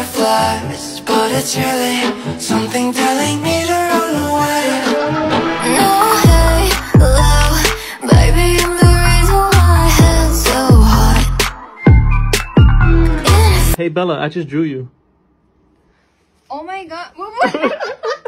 flash, but it's really something telling me to run away. No, hey, low, baby, I'm the reason why my head's so hot. Hey Bella, I just drew you. Oh my god.